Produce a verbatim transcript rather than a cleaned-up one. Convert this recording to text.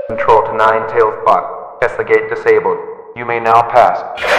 Control to Nine-Tailed Fox. Tesla gate disabled. You may now pass.